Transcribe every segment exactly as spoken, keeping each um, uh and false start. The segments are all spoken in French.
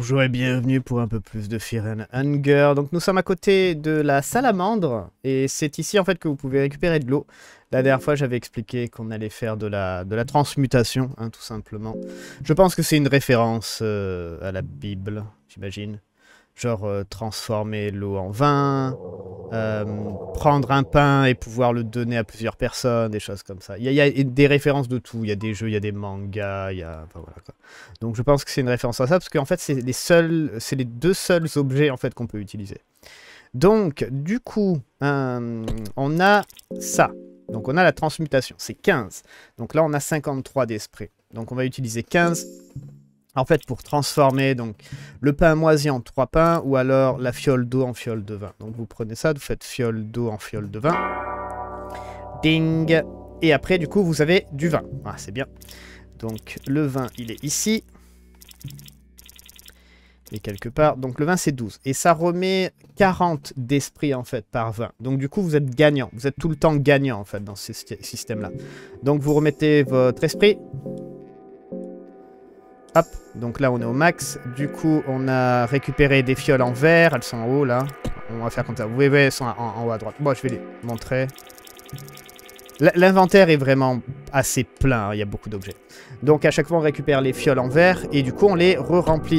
Bonjour et bienvenue pour un peu plus de Fear and Hunger. Donc nous sommes à côté de la salamandre et c'est ici en fait que vous pouvez récupérer de l'eau. La dernière fois j'avais expliqué qu'on allait faire de la, de la transmutation, hein, tout simplement. Je pense que c'est une référence euh, à la Bible, j'imagine. Genre euh, transformer l'eau en vin, euh, prendre un pain et pouvoir le donner à plusieurs personnes, des choses comme ça. Il y, y a des références de tout, il y a des jeux, il y a des mangas, il y a... Enfin, voilà, quoi. Donc je pense que c'est une référence à ça, parce qu'en fait c'est les seuls, c'est les deux seuls objets en fait qu'on peut utiliser. Donc du coup, euh, on a ça. Donc on a la transmutation, c'est quinze. Donc là on a cinquante-trois d'esprit. Donc on va utiliser quinze... En fait, pour transformer donc le pain moisi en trois pains, ou alors la fiole d'eau en fiole de vin. Donc vous prenez ça, vous faites fiole d'eau en fiole de vin. Ding. Et après, du coup, vous avez du vin. Ah, c'est bien. Donc le vin, il est ici. Et quelque part. Donc le vin, c'est douze. Et ça remet quarante d'esprit, en fait, par vin. Donc du coup, vous êtes gagnant. Vous êtes tout le temps gagnant, en fait, dans ce système-là. Donc vous remettez votre esprit. Hop, donc là on est au max. Du coup, on a récupéré des fioles en verre. Elles sont en haut là. On va faire comme ça. Vous voyez, elles sont en, en haut à droite. Bon, je vais les montrer. L'inventaire est vraiment assez plein. Hein, il y a beaucoup d'objets. Donc à chaque fois, on récupère les fioles en verre. Et du coup, on les re-remplit.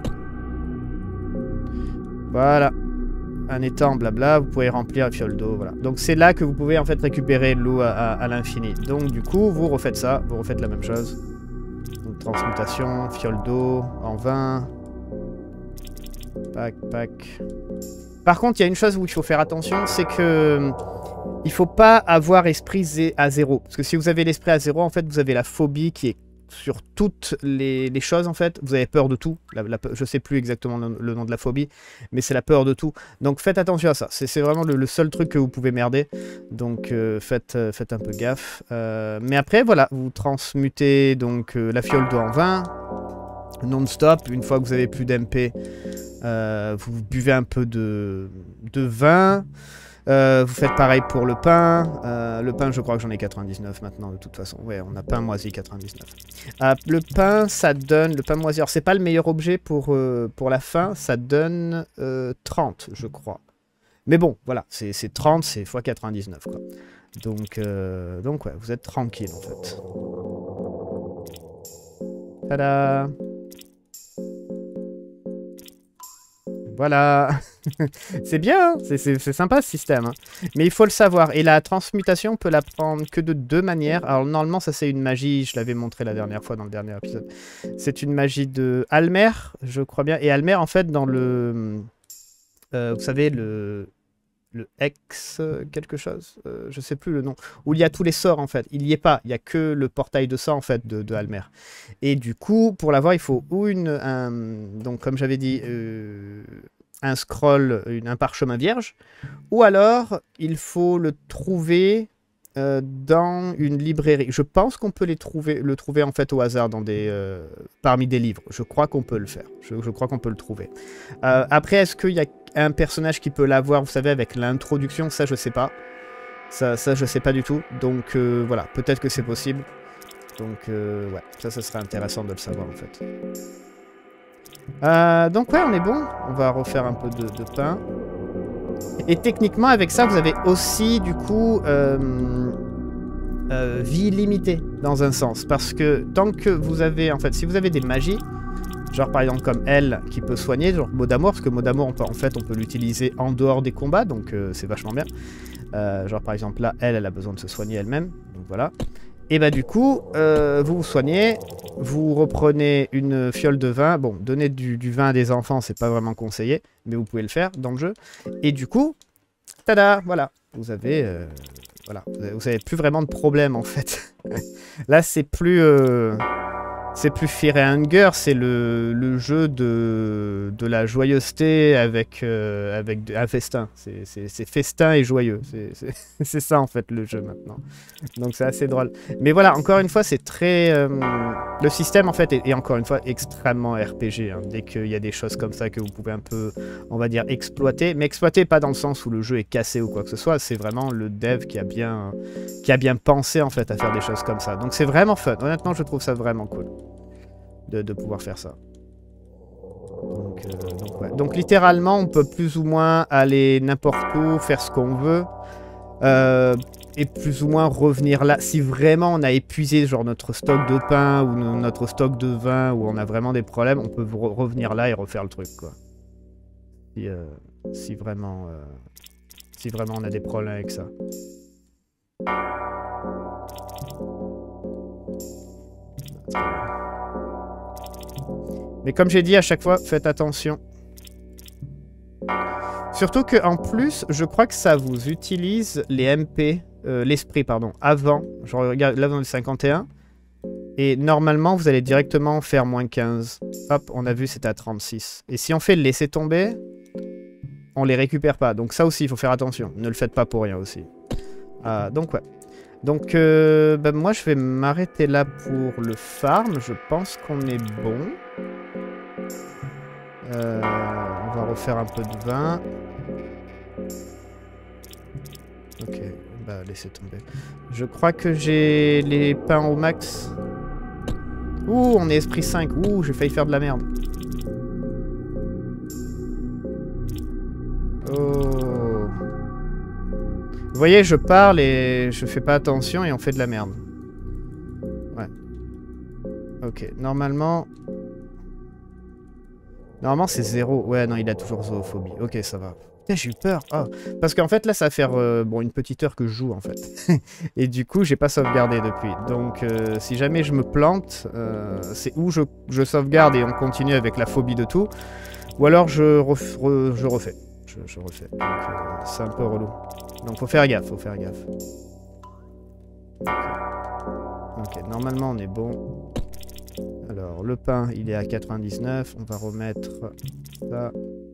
Voilà. Un étang, blabla. Vous pouvez remplir la fiole d'eau. Voilà. Donc c'est là que vous pouvez en fait récupérer l'eau à, à, à l'infini. Donc du coup, vous refaites ça. Vous refaites la même chose. Donc, transmutation, fiole d'eau, en vin. Pac, pac. Par contre, il y a une chose où il faut faire attention, c'est que il faut pas avoir esprit à zéro. Parce que si vous avez l'esprit à zéro, en fait, vous avez la phobie qui est sur toutes les, les choses, en fait. Vous avez peur de tout. La, la, je sais plus exactement le, le nom de la phobie, mais c'est la peur de tout. Donc faites attention à ça. C'est vraiment le, le seul truc que vous pouvez merder. Donc euh, faites, euh, faites un peu gaffe. Euh, mais après, voilà, vous transmutez donc euh, la fiole d'eau en vin. Non-stop. Une fois que vous avez plus d'M P, euh, vous buvez un peu de, de vin. Euh, vous faites pareil pour le pain. Euh, le pain, je crois que j'en ai quatre-vingt-dix-neuf maintenant, de toute façon. Ouais, on a pain moisi quatre-vingt-dix-neuf. Euh, le pain, ça donne... Le pain moisi, alors c'est pas le meilleur objet pour, euh, pour la fin. Ça donne euh, trente, je crois. Mais bon, voilà, c'est trente, c'est fois quatre-vingt-dix-neuf, quoi. Donc, euh, donc ouais, vous êtes tranquille, en fait. Tada! Voilà. C'est bien, hein, c'est sympa ce système. Hein. Mais il faut le savoir. Et la transmutation, on peut la prendre que de deux manières. Alors normalement, ça c'est une magie, je l'avais montré la dernière fois dans le dernier épisode. C'est une magie de Almer, je crois bien. Et Almer, en fait, dans le... Euh, vous savez, le... Le Hex quelque chose, euh, je sais plus le nom, où il y a tous les sorts en fait, il n'y est pas, il n'y a que le portail de sang en fait de, de Almer. Et du coup, pour l'avoir, il faut ou une, un, donc comme j'avais dit, euh, un scroll, une, un parchemin vierge, ou alors il faut le trouver euh, dans une librairie. Je pense qu'on peut les trouver, le trouver en fait au hasard dans des, euh, parmi des livres. Je crois qu'on peut le faire, je, je crois qu'on peut le trouver. Euh, après, est-ce qu'il y a un personnage qui peut l'avoir, vous savez, avec l'introduction, ça je sais pas. Ça, ça je sais pas du tout. Donc euh, voilà, peut-être que c'est possible. Donc euh, ouais, ça, ça serait intéressant de le savoir en fait. Euh, donc ouais, on est bon. On va refaire un peu de, de pain. Et techniquement, avec ça, vous avez aussi du coup euh, euh, vie limitée dans un sens. Parce que tant que vous avez, en fait, si vous avez des magies, genre par exemple comme elle qui peut soigner, genre mot d'amour, parce que mot d'amour en fait on peut l'utiliser en dehors des combats, donc euh, c'est vachement bien. Euh, genre par exemple là, elle, elle a besoin de se soigner elle-même, donc voilà. Et bah du coup, euh, vous vous soignez, vous reprenez une fiole de vin, bon, donner du, du vin à des enfants c'est pas vraiment conseillé, mais vous pouvez le faire dans le jeu. Et du coup, tada, voilà, vous avez... Euh, voilà, vous avez plus vraiment de problème en fait. Là c'est plus... Euh, C'est plus Fear and Hunger, c'est le, le jeu de, de la joyeuseté avec, euh, avec de, un festin. C'est festin et joyeux. C'est ça en fait le jeu maintenant. Donc c'est assez drôle. Mais voilà, encore une fois, c'est très... Euh, le système en fait est, est encore une fois extrêmement R P G. Hein, dès qu'il y a des choses comme ça que vous pouvez un peu, on va dire, exploiter. Mais exploiter pas dans le sens où le jeu est cassé ou quoi que ce soit. C'est vraiment le dev qui a, bien, qui a bien pensé en fait à faire des choses comme ça. Donc c'est vraiment fun. Honnêtement, je trouve ça vraiment cool. De, de pouvoir faire ça. Donc, euh, donc, ouais. Donc littéralement, on peut plus ou moins aller n'importe où, faire ce qu'on veut. Euh, et plus ou moins revenir là. Si vraiment on a épuisé genre notre stock de pain ou no notre stock de vin, ou on a vraiment des problèmes, on peut re revenir là et refaire le truc, quoi. Si, euh, si vraiment... Euh, si vraiment on a des problèmes avec ça. Mais comme j'ai dit à chaque fois, faites attention. Surtout que en plus, je crois que ça vous utilise les M P, euh, l'esprit, pardon, avant. Je regarde là dans le cinquante et un. Et normalement, vous allez directement faire moins quinze. Hop, on a vu, c'était à trente-six. Et si on fait laisser tomber, on les récupère pas. Donc ça aussi, il faut faire attention. Ne le faites pas pour rien aussi. Euh, donc ouais. Donc euh, bah, moi, je vais m'arrêter là pour le farm. Je pense qu'on est bon. Euh, on va refaire un peu de vin. Ok, bah laissez tomber. Je crois que j'ai les pains au max. Ouh, on est esprit cinq. Ouh, j'ai failli faire de la merde. Oh. Vous voyez, je parle et je fais pas attention et on fait de la merde. Ouais. Ok, normalement... Normalement, c'est zéro. Ouais, non, il a toujours zoophobie. Ok, ça va. Putain, j'ai eu peur. Oh. Parce qu'en fait, là, ça va faire euh, bon, une petite heure que je joue, en fait. Et du coup, j'ai pas sauvegardé depuis. Donc, euh, si jamais je me plante, euh, c'est où je, je sauvegarde et on continue avec la phobie de tout. Ou alors, je, ref, re, je refais. Je, je refais. Donc, euh, c'est un peu relou. Donc, faut faire gaffe, faut faire gaffe. Ok. Ok, normalement, on est bon. Alors, le pain, il est à quatre-vingt-dix-neuf. On va remettre ça.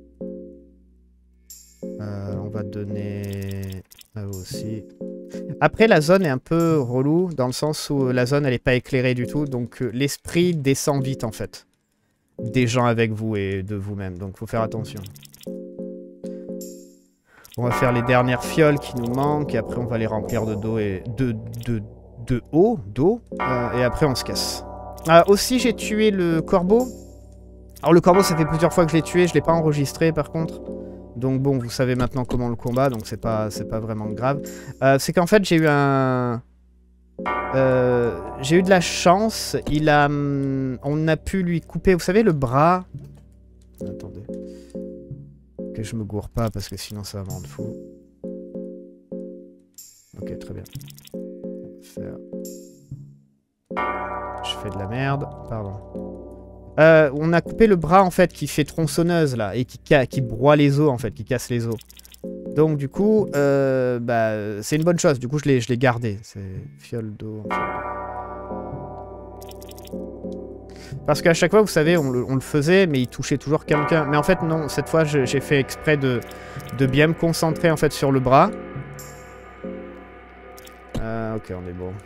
Euh, on va donner à vous aussi. Après, la zone est un peu relou, dans le sens où la zone, elle n'est pas éclairée du tout. Donc, euh, l'esprit descend vite, en fait. Des gens avec vous et de vous-même. Donc, faut faire attention. On va faire les dernières fioles qui nous manquent. Et après, on va les remplir de d'eau et... De, de, de eau, d'eau. Euh, et après, on se casse. Euh, aussi, j'ai tué le corbeau. Alors, le corbeau, ça fait plusieurs fois que je l'ai tué. Je ne l'ai pas enregistré, par contre. Donc, bon, vous savez maintenant comment le combat. Donc, c'est pas, c'est pas vraiment grave. Euh, c'est qu'en fait, j'ai eu un... Euh, j'ai eu de la chance. Il a... On a pu lui couper, vous savez, le bras. Attendez. Que je me gourre pas, parce que sinon, ça va me rendre fou. Ok, très bien. On va faire... Je fais de la merde, pardon. Euh, on a coupé le bras en fait qui fait tronçonneuse là et qui, qui broie les os en fait, qui casse les os. Donc du coup, euh, bah, c'est une bonne chose. Du coup, je l'ai gardé. C'est fiole d'eau. En fait. Parce qu'à chaque fois, vous savez, on le, on le faisait, mais il touchait toujours quelqu'un. Mais en fait, non. Cette fois, j'ai fait exprès de, de bien me concentrer en fait sur le bras. Euh, ok, on est bon.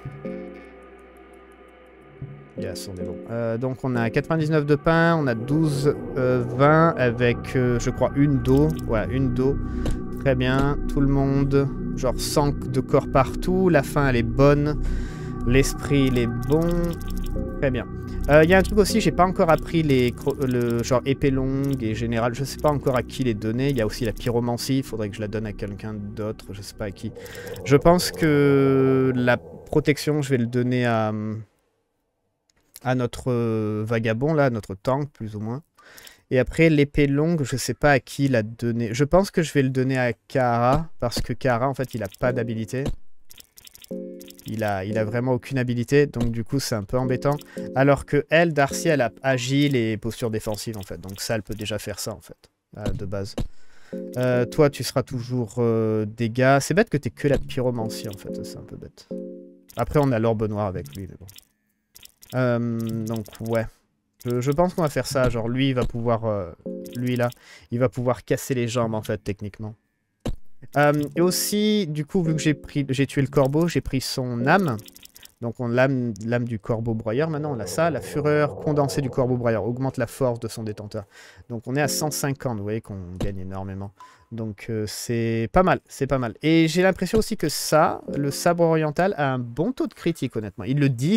Yes, on est bon. Euh, donc on a quatre-vingt-dix-neuf de pain, on a douze, euh, vingt avec, euh, je crois, une d'eau. Ouais, une d'eau. Très bien. Tout le monde, genre cent de corps partout. La faim, elle est bonne. L'esprit, il est bon. Très bien. Il euh, y a un truc aussi, j'ai pas encore appris les le genre épée longue et générale. Je sais pas encore à qui les donner. Il y a aussi la pyromancie. Il faudrait que je la donne à quelqu'un d'autre. Je sais pas à qui. Je pense que la protection, je vais le donner à... à notre euh, vagabond, là, notre tank, plus ou moins. Et après, l'épée longue, je sais pas à qui la donner. Je pense que je vais le donner à Kara, parce que Kara, en fait, il a pas d'habilité. Il a, il a vraiment aucune habilité, donc du coup, c'est un peu embêtant. Alors que elle, Darcy, elle a agile et posture défensive, en fait. Donc ça, elle peut déjà faire ça, en fait, euh, de base. Euh, toi, tu seras toujours euh, dégâts. C'est bête que t'aies que la pyromancie, en fait. C'est un peu bête. Après, on a l'orbe noir avec lui, mais bon. Euh, donc ouais, je, je pense qu'on va faire ça, genre lui il va pouvoir, euh, lui là, il va pouvoir casser les jambes en fait techniquement. Euh, et aussi, du coup, vu que j'ai pris, j'ai tué le corbeau, j'ai pris son âme. Donc on l'âme l'âme du corbeau broyeur, maintenant on a ça, la fureur condensée du corbeau broyeur, augmente la force de son détenteur. Donc on est à cent cinquante, vous voyez qu'on gagne énormément. Donc euh, c'est pas mal, c'est pas mal. Et j'ai l'impression aussi que ça, le sabre oriental, a un bon taux de critique honnêtement. Ils le disent.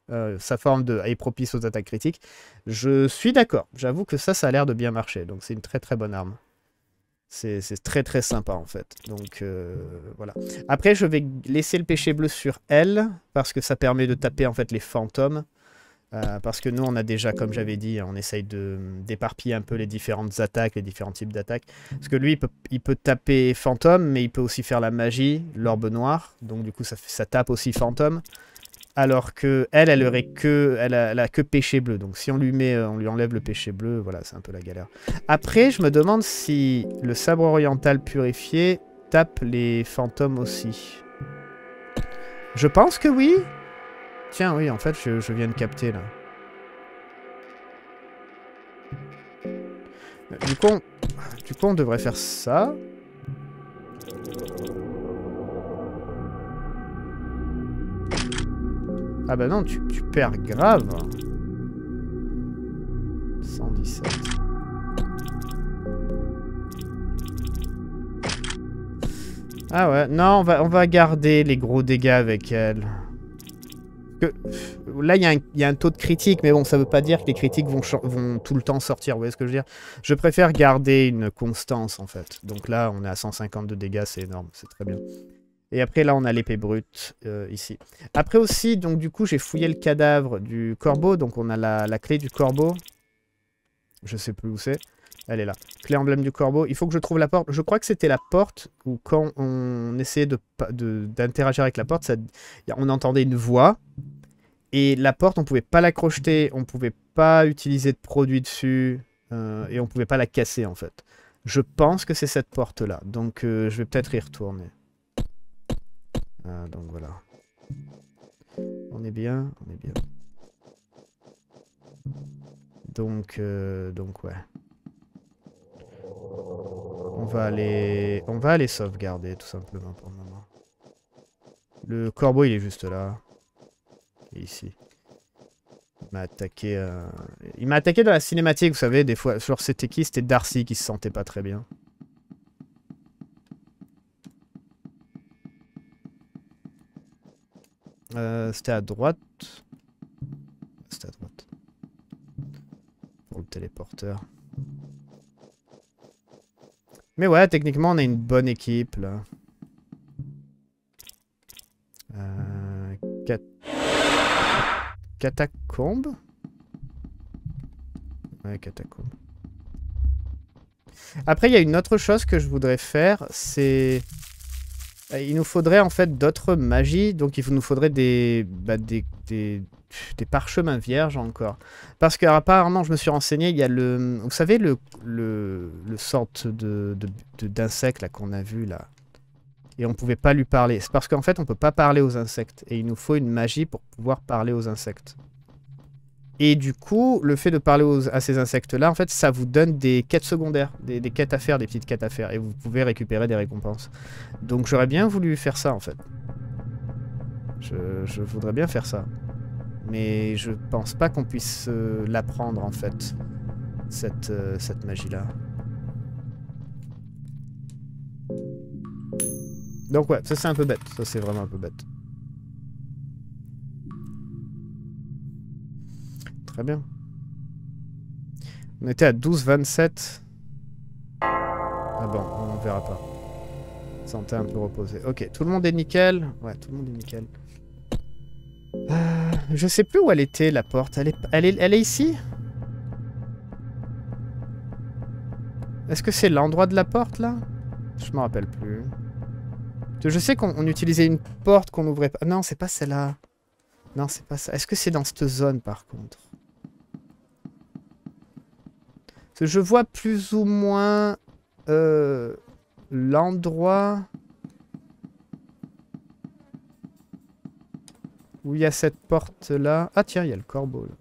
Euh, sa forme de est propice aux attaques critiques. Je suis d'accord. J'avoue que ça, ça a l'air de bien marcher. Donc c'est une très très bonne arme. C'est très très sympa en fait. Donc euh, voilà. Après, je vais laisser le péché bleu sur elle parce que ça permet de taper en fait les fantômes. Euh, parce que nous, on a déjà, comme j'avais dit, on essaye d'éparpiller un peu les différentes attaques, les différents types d'attaques. Parce que lui, il peut, il peut taper fantôme, mais il peut aussi faire la magie, l'orbe noire. Donc du coup, ça, ça tape aussi fantôme. Alors que elle, elle aurait que, elle a, elle a que péché bleu. Donc si on lui met, on lui enlève le péché bleu, voilà, c'est un peu la galère. Après, je me demande si le sabre oriental purifié tape les fantômes aussi. Je pense que oui. Tiens, oui, en fait, je, je viens de capter, là. Du coup, on, du coup, on devrait faire ça. Ah bah non, tu, tu perds grave. cent dix-sept. Ah ouais, non, on va, on va garder les gros dégâts avec elle. Que, là, il y, y a un taux de critique, mais bon, ça veut pas dire que les critiques vont, vont tout le temps sortir. Vous voyez ce que je veux dire? Je préfère garder une constance, en fait. Donc là, on est à cent cinquante de dégâts, c'est énorme, c'est très bien. Et après, là, on a l'épée brute, euh, ici. Après aussi, donc du coup, j'ai fouillé le cadavre du corbeau. Donc on a la, la clé du corbeau. Je sais plus où c'est. Elle est là. Clé emblème du corbeau. Il faut que je trouve la porte. Je crois que c'était la porte où quand on essayait d'interagir de, de, avec la porte, ça, on entendait une voix. Et la porte, on pouvait pas la crocheter, on pouvait pas utiliser de produits dessus. Euh, et on pouvait pas la casser, en fait. Je pense que c'est cette porte-là. Donc euh, je vais peut-être y retourner. Ah, donc voilà. On est bien, on est bien. Donc, euh, donc ouais. On va aller, on va aller sauvegarder tout simplement pour le moment. Le corbeau, il est juste là. Et ici. Il m'a attaqué. Euh... Il m'a attaqué dans la cinématique, vous savez, des fois. Genre, c'était qui? C'était Darcy qui se sentait pas très bien. Euh, c'était à droite. C'était à droite. Pour le téléporteur. Mais ouais, techniquement, on a une bonne équipe, là. Euh, cat... Catacombe? Ouais, catacombe. Après, il y a une autre chose que je voudrais faire, c'est... Il nous faudrait en fait d'autres magies, donc il nous faudrait des, bah, des, des, des parchemins vierges encore. Parce que apparemment, je me suis renseigné, il y a le... Vous savez, le, le, le sorte de, de, de, d'insecte là qu'on a vu là. Et on pouvait pas lui parler. C'est parce qu'en fait, on peut pas parler aux insectes. Et il nous faut une magie pour pouvoir parler aux insectes. Et du coup, le fait de parler aux, à ces insectes-là, en fait, ça vous donne des quêtes secondaires, des, des quêtes à faire, des petites quêtes à faire, et vous pouvez récupérer des récompenses. Donc j'aurais bien voulu faire ça, en fait. Je, je voudrais bien faire ça. Mais je pense pas qu'on puisse euh, l'apprendre, en fait, cette, euh, cette magie-là. Donc ouais, ça c'est un peu bête, ça c'est vraiment un peu bête. Très bien. On était à douze vingt-sept. Ah bon, on ne verra pas. Santé un peu reposée. Ok, tout le monde est nickel. Ouais, tout le monde est nickel. Euh, je sais plus où elle était, la porte. Elle est, elle est, elle est ici? Est-ce que c'est l'endroit de la porte, là? Je me rappelle plus. Je sais qu'on utilisait une porte qu'on n'ouvrait pas. Non, c'est pas celle-là. Non, c'est pas ça. Est-ce que c'est dans cette zone, par contre? Parce que je vois plus ou moins euh, l'endroit où il y a cette porte-là. Ah tiens, il y a le corbeau, là.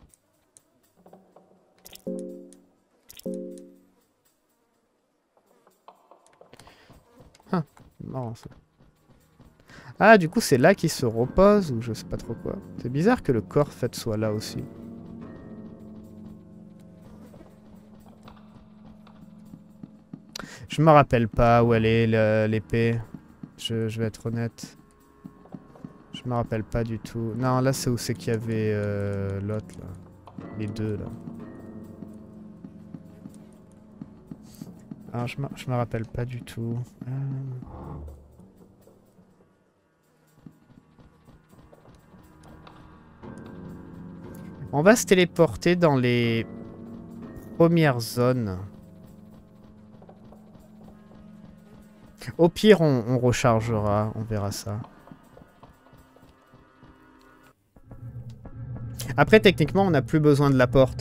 Ah, marrant ça. Ah, du coup, c'est là qu'il se repose, ou je sais pas trop quoi. C'est bizarre que le corps, en fait, soit là aussi. Je me rappelle pas où elle est, l'épée. Je, je vais être honnête. Je me rappelle pas du tout. Non, là c'est où c'est qu'il y avait euh, l'autre là. Les deux là. Alors je me, je me rappelle pas du tout. Euh... On va se téléporter dans les premières zones. Au pire, on, on rechargera, on verra ça. Après, techniquement, on n'a plus besoin de la porte.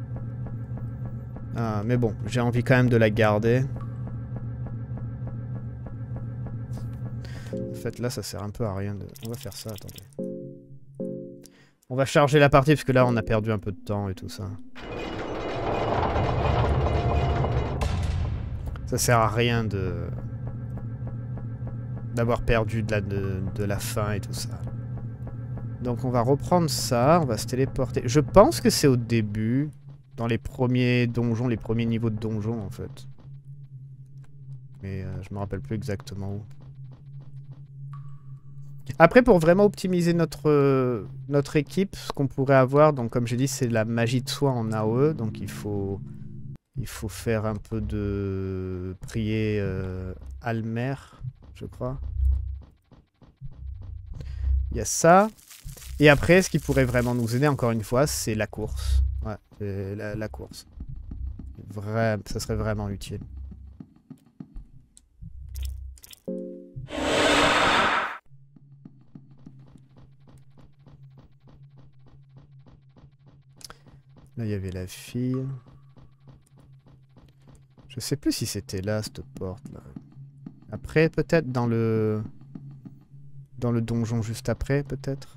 Ah, mais bon, j'ai envie quand même de la garder. En fait, là, ça sert un peu à rien de... On va faire ça, attendez. On va charger la partie, parce que là, on a perdu un peu de temps et tout ça. Ça sert à rien de... d'avoir perdu de la, de, de la fin et tout ça. Donc on va reprendre ça, on va se téléporter. Je pense que c'est au début, dans les premiers donjons, les premiers niveaux de donjons en fait. Mais euh, je me rappelle plus exactement où. Après, pour vraiment optimiser notre, euh, notre équipe, ce qu'on pourrait avoir, donc comme j'ai dit, c'est la magie de soin en A O E, donc il faut, il faut faire un peu de prier euh, Almer, je crois. Il y a ça. Et après, ce qui pourrait vraiment nous aider, encore une fois, c'est la course. Ouais, la, la course. Vrai, ça serait vraiment utile. Là, il y avait la fille. Je sais plus si c'était là, cette porte-là. Après, peut-être dans le... Dans le donjon juste après, peut-être.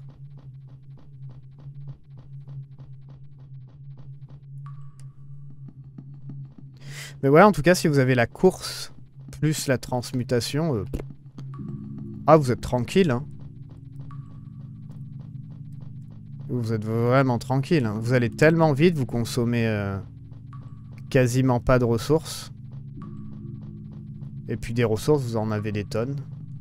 Mais ouais, en tout cas, si vous avez la course plus la transmutation... Euh... Ah, vous êtes tranquille, hein. Vous êtes vraiment tranquille, hein. Vous allez tellement vite, vous consommez euh, quasiment pas de ressources. Et puis des ressources, vous en avez des tonnes.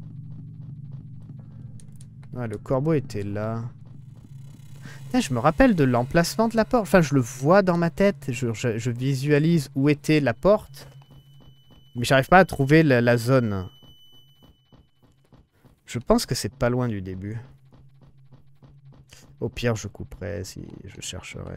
Ah, le corbeau était là. Ah, je me rappelle de l'emplacement de la porte. Enfin, je le vois dans ma tête. Je, je, je visualise où était la porte. Mais j'arrive pas à trouver la, la zone. Je pense que c'est pas loin du début. Au pire, je couperai si je chercherai.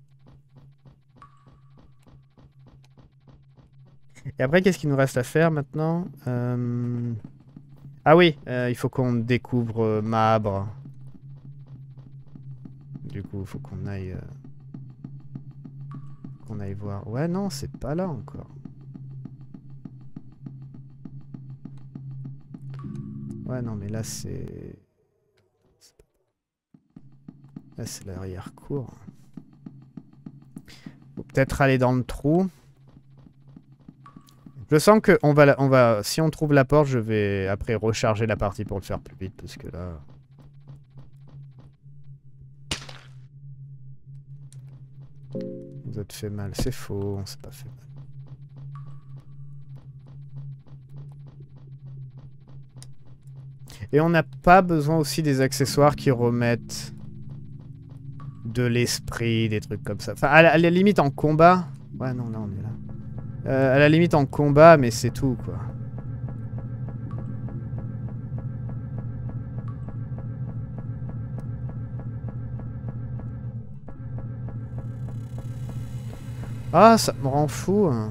Et après, qu'est-ce qu'il nous reste à faire maintenant? euh... Ah oui, euh, il faut qu'on découvre euh, Mahabre. Du coup, il faut qu'on aille... Euh... qu'on aille voir. Ouais, non, c'est pas là encore. Ouais, non, mais là, c'est... Là, c'est l'arrière-cour. Faut peut-être aller dans le trou. Je sens que on va, on va... Si on trouve la porte, je vais après recharger la partie pour le faire plus vite, parce que là... Vous êtes fait mal. C'est faux, on s'est pas fait mal. Et on n'a pas besoin aussi des accessoires qui remettent de l'esprit, des trucs comme ça. Enfin, à la, à la limite en combat... Ouais, non, là, on est là. Euh, à la limite en combat, mais c'est tout, quoi. Ah, ça me rend fou, hein.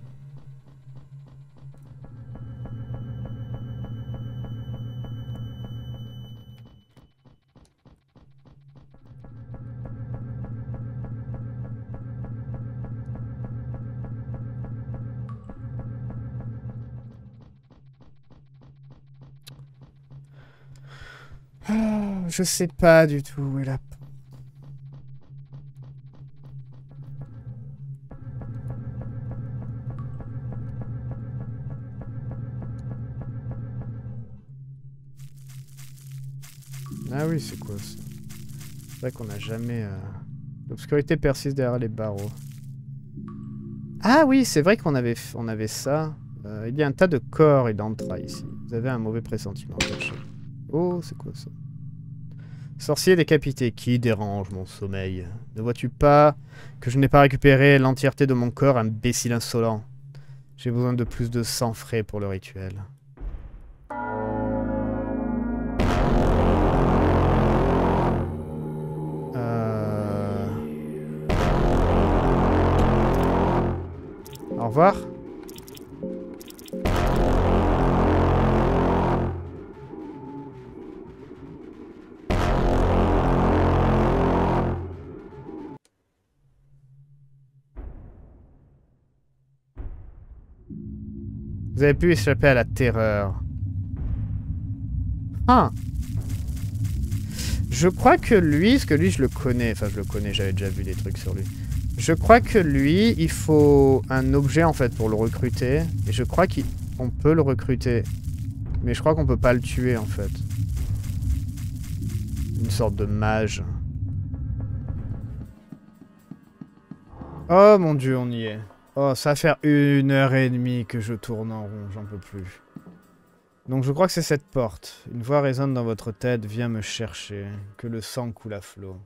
Je sais pas du tout où est la... Ah oui, c'est quoi ça? C'est vrai qu'on n'a jamais... Euh... L'obscurité persiste derrière les barreaux. Ah oui, c'est vrai qu'on avait, on avait ça. Euh, il y a un tas de corps et d'entrailles ici. Vous avez un mauvais pressentiment. Oh, c'est quoi ça? Sorcier décapité. Qui dérange mon sommeil? Ne vois-tu pas que je n'ai pas récupéré l'entièreté de mon corps, imbécile insolent? J'ai besoin de plus de sang frais pour le rituel. Euh... Au revoir. Vous avez pu échapper à la terreur. Ah. Je crois que lui, parce que lui je le connais, enfin je le connais, j'avais déjà vu des trucs sur lui. Je crois que lui, il faut un objet en fait pour le recruter. Et je crois qu'on peut le recruter. Mais je crois qu'on peut pas le tuer en fait. Une sorte de mage. Oh mon dieu, on y est. Oh, ça va faire une heure et demie que je tourne en rond, j'en peux plus. Donc je crois que c'est cette porte. Une voix résonne dans votre tête, viens me chercher. Que le sang coule à flot.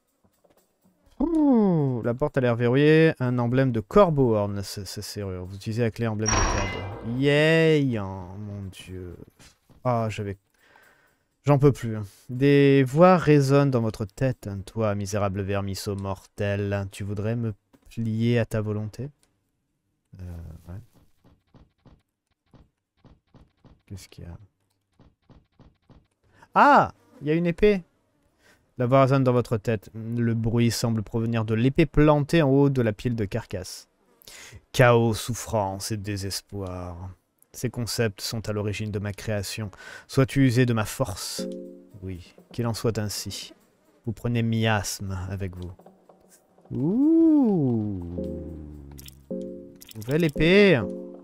Ouh, la porte a l'air verrouillée. Un emblème de corbeau orne cette serrure. Vous utilisez la clé emblème de corbeau. Yeah, oh, mon dieu. Ah, oh, j'avais... J'en peux plus. Des voix résonnent dans votre tête. Toi, misérable vermisseau mortel, tu voudrais me plier à ta volonté? Euh, ouais. Qu'est-ce qu'il y a? Ah! Il y a une épée! La voix résonne dans votre tête. Le bruit semble provenir de l'épée plantée en haut de la pile de carcasse. Chaos, souffrance et désespoir. Ces concepts sont à l'origine de ma création. Sois-tu usé de ma force? Oui, qu'il en soit ainsi. Vous prenez miasme avec vous. Ouh! Nouvelle épée.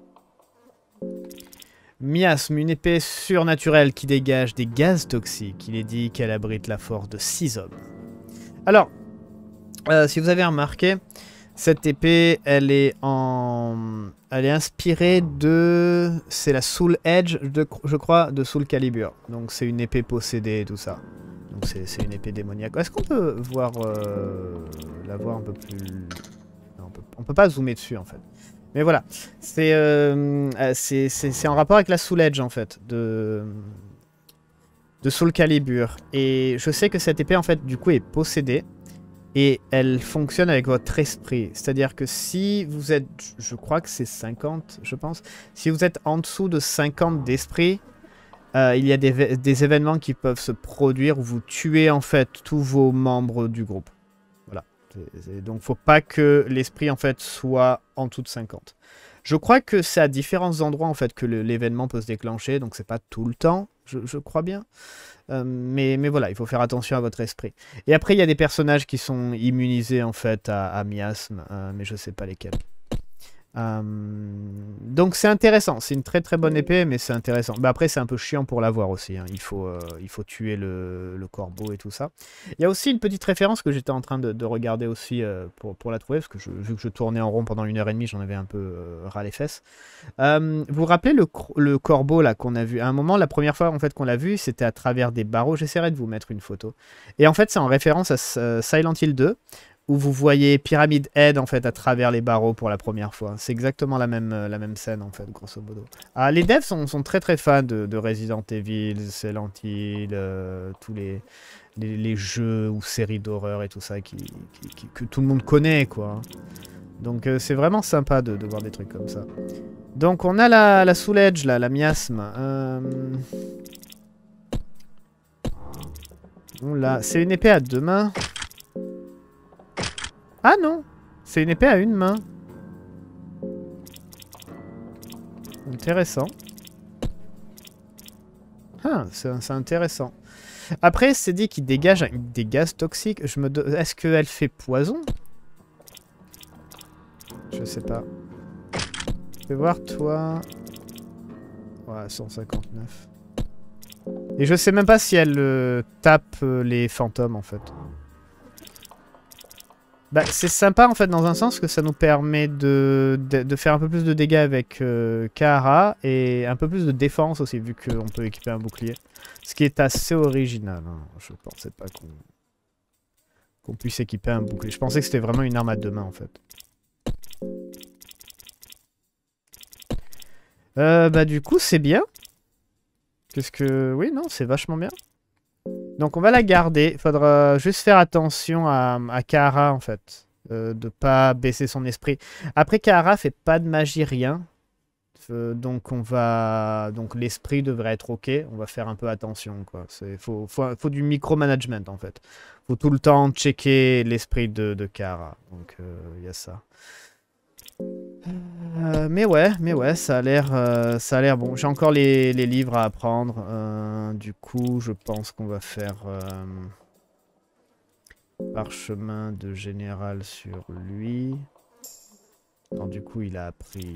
Miasme, une épée surnaturelle qui dégage des gaz toxiques. Il est dit qu'elle abrite la force de six hommes. Alors, euh, si vous avez remarqué, cette épée, elle est en, elle est inspirée de, c'est la Soul Edge, de, je crois, de Soul Calibur. Donc c'est une épée possédée et tout ça. Donc c'est une épée démoniaque. Est-ce qu'on peut voir, euh, la voir un peu plus... Non, on peut, on peut pas zoomer dessus en fait. Mais voilà, c'est euh, en rapport avec la Soul Edge en fait, de, de Soul Calibur. Et je sais que cette épée en fait du coup est possédée et elle fonctionne avec votre esprit. C'est-à-dire que si vous êtes, je crois que c'est cinquante je pense, si vous êtes en dessous de cinquante d'esprit, euh, il y a des, des événements qui peuvent se produire où vous tuez en fait tous vos membres du groupe. Donc faut pas que l'esprit en fait soit en dessous de cinquante. Je crois que c'est à différents endroits en fait que l'événement peut se déclencher, donc c'est pas tout le temps, je, je crois bien. Euh, mais, mais voilà, il faut faire attention à votre esprit. Et après il y a des personnages qui sont immunisés en fait à, à miasme, euh, mais je sais pas lesquels. Euh, donc c'est intéressant, c'est une très très bonne épée, mais c'est intéressant. Bah après c'est un peu chiant pour l'avoir aussi, hein. il, faut, euh, il faut tuer le, le corbeau et tout ça. Il y a aussi une petite référence que j'étais en train de, de regarder aussi euh, pour, pour la trouver, parce que je, vu que je tournais en rond pendant une heure et demie, j'en avais un peu euh, ras les fesses. Euh, vous vous rappelez le, le corbeau là qu'on a vu? À un moment, la première fois en fait qu'on l'a vu, c'était à travers des barreaux. J'essaierai de vous mettre une photo. Et en fait c'est en référence à euh, Silent Hill deux. Où vous voyez Pyramid Head en fait à travers les barreaux pour la première fois. C'est exactement la même, euh, la même scène en fait, grosso modo. Ah, les devs sont, sont très très fans de, de Resident Evil, Silent Hill, euh, tous les, les, les jeux ou séries d'horreur et tout ça qui, qui, qui, que tout le monde connaît quoi. Donc euh, c'est vraiment sympa de, de voir des trucs comme ça. Donc on a la, la Soul Edge là, la miasme. Euh... Bon, là, c'est une épée à deux mains. Ah non, c'est une épée à une main. Intéressant. Ah, c'est intéressant. Après, c'est dit qu'il dégage des gaz toxiques. Je me de... Est-ce qu'elle fait poison? Je sais pas. Fais voir, toi. Ouais, cent cinquante-neuf. Et je sais même pas si elle euh, tape euh, les fantômes, en fait. Bah, c'est sympa en fait dans un sens que ça nous permet de, de, de faire un peu plus de dégâts avec euh, Kaara et un peu plus de défense aussi vu qu'on peut équiper un bouclier. Ce qui est assez original. Hein. Je pensais pas qu'on qu'on puisse équiper un bouclier. Je pensais que c'était vraiment une arme à deux mains en fait. Euh, bah du coup c'est bien. Qu'est-ce que... Oui non c'est vachement bien. Donc on va la garder. Il faudra juste faire attention à, à Kaara en fait. Euh, de pas baisser son esprit. Après Kaara fait pas de magie rien. Euh, donc on va... Donc l'esprit devrait être ok. On va faire un peu attention quoi. Il faut, faut, faut du micromanagement en fait. Faut tout le temps checker l'esprit de, de Kaara. Donc il euh, y a ça. Euh, mais ouais, mais ouais, ça a l'air, euh, ça a l'air bon. J'ai encore les, les livres à apprendre. Euh, du coup, je pense qu'on va faire euh, parchemin de général sur lui. Alors, du coup, il a appris,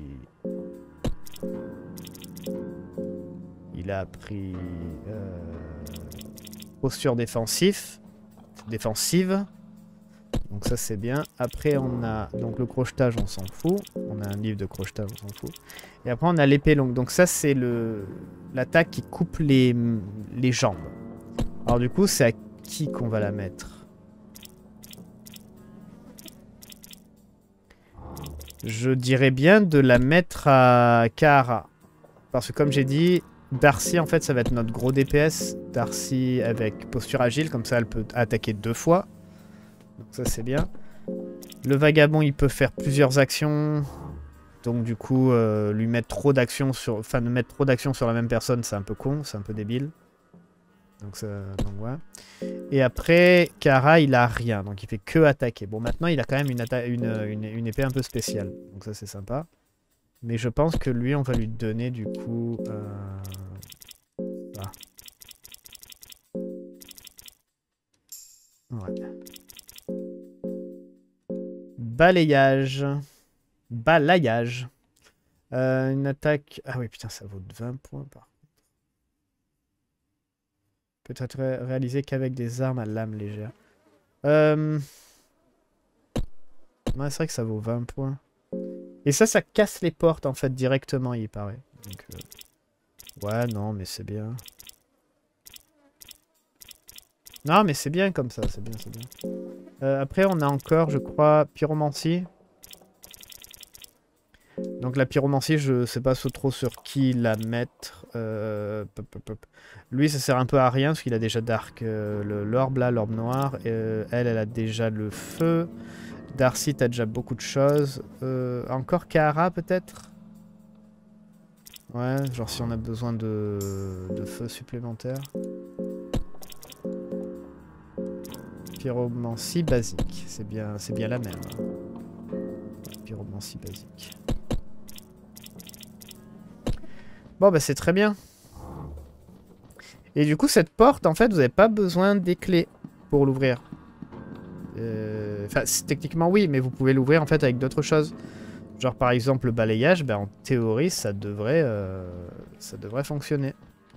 il a appris euh, posture défensif, défensive. Donc ça c'est bien. Après on a donc le crochetage, on s'en fout. On a un livre de crochetage, on s'en fout. Et après on a l'épée longue. Donc ça c'est le l'attaque qui coupe les, les jambes. Alors du coup c'est à qui qu'on va la mettre? Je dirais bien de la mettre à Kaara. Parce que comme j'ai dit, Darcy en fait ça va être notre gros D P S. Darcy avec posture agile, comme ça elle peut attaquer deux fois. Donc ça c'est bien. Le vagabond il peut faire plusieurs actions. Donc du coup euh, lui mettre trop d'actions sur. Enfin de mettre trop d'actions sur la même personne c'est un peu con, c'est un peu débile. Donc ça. Donc ouais. Et après, Kaara il a rien, donc il fait que attaquer. Bon maintenant il a quand même une, une, une, une épée un peu spéciale. Donc ça c'est sympa. Mais je pense que lui on va lui donner du coup. Euh... Ah. Ouais. Balayage. Balayage. Euh, une attaque... Ah oui, putain, ça vaut vingt points par contre. Peut-être ré réalisé qu'avec des armes à lame légère. Euh... Ouais, c'est vrai que ça vaut vingt points. Et ça, ça casse les portes, en fait, directement, il paraît. Donc, euh... ouais, non, mais c'est bien. Non, mais c'est bien comme ça, c'est bien, c'est bien. Euh, après, on a encore, je crois, pyromancie. Donc la pyromancie, je sais pas trop sur qui la mettre. Euh, pop, pop, pop. Lui, ça sert un peu à rien parce qu'il a déjà Dark, euh, l'orbe là, l'orbe noire. Euh, elle, elle a déjà le feu. Darcy, t'as déjà beaucoup de choses. Euh, encore Kaara peut-être. Ouais, genre si on a besoin de, de feu supplémentaire. Pyromancie basique, c'est bien, c'est bien la même. Pyromancie basique. Bon bah c'est très bien. Et du coup cette porte en fait vous n'avez pas besoin des clés pour l'ouvrir. Euh... Enfin techniquement oui mais vous pouvez l'ouvrir en fait avec d'autres choses. Genre par exemple le balayage, ben, en théorie ça devrait, euh... ça devrait fonctionner.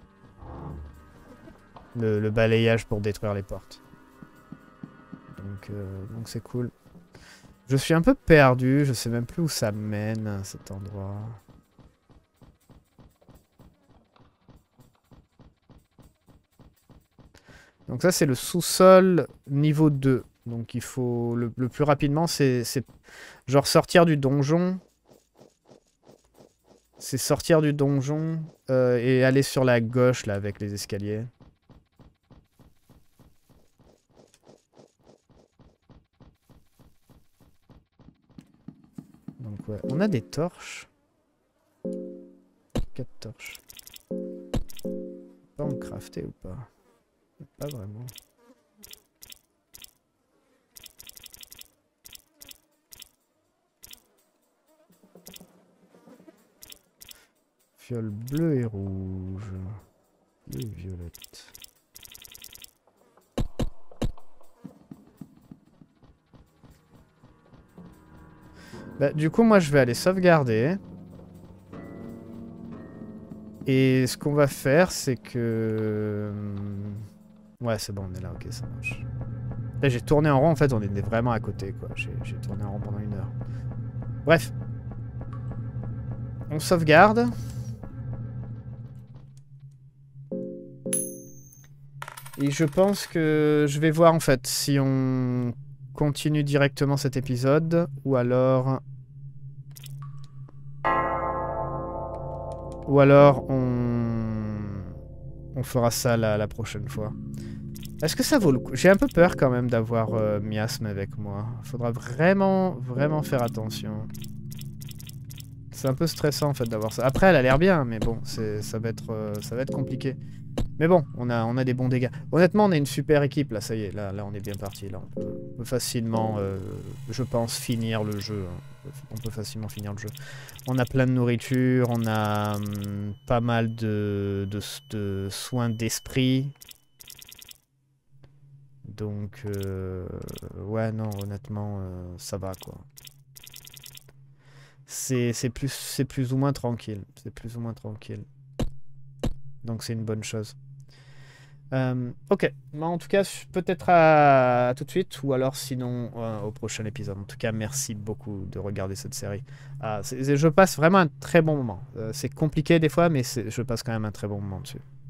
Le, le balayage pour détruire les portes. Donc euh... donc c'est cool. Je suis un peu perdu, je sais même plus où ça mène cet endroit. Donc ça c'est le sous-sol niveau deux. Donc il faut le, le plus rapidement c'est genre sortir du donjon. C'est sortir du donjon euh, et aller sur la gauche là avec les escaliers. Donc ouais, on a des torches. quatre torches. Pas en crafter ou pas? Pas vraiment. Fiole bleue et rouge. Bleu et violette. Bah, du coup, moi, je vais aller sauvegarder. Et ce qu'on va faire, c'est que... Ouais, c'est bon, on est là. Ok, ça marche. Là, j'ai tourné en rond, en fait, on était vraiment à côté, quoi. J'ai tourné en rond pendant une heure. Bref. On sauvegarde. Et je pense que je vais voir, en fait, si on continue directement cet épisode, ou alors... Ou alors, on... On fera ça la, la prochaine fois. Est-ce que ça vaut le coup? J'ai un peu peur quand même d'avoir euh, Miasme avec moi. Faudra vraiment, vraiment faire attention. C'est un peu stressant en fait d'avoir ça. Après, elle a l'air bien, mais bon, ça va être, euh, ça va être compliqué. Mais bon, on a, on a des bons dégâts. Honnêtement, on a une super équipe là. Ça y est, là, là, on est bien parti. Là, on peut, on peut facilement, euh, je pense, finir le jeu. On peut facilement finir le jeu. On a plein de nourriture, on a hum, pas mal de, de, de soins d'esprit. Donc, euh, ouais, non, honnêtement, euh, ça va, quoi. C'est plus, c'est plus ou moins tranquille. C'est plus ou moins tranquille. Donc, c'est une bonne chose. Euh, ok. Bon, en tout cas, peut-être à, à tout de suite, ou alors sinon euh, au prochain épisode. En tout cas, merci beaucoup de regarder cette série. Euh, je passe vraiment un très bon moment. Euh, c'est compliqué des fois, mais je passe quand même un très bon moment dessus.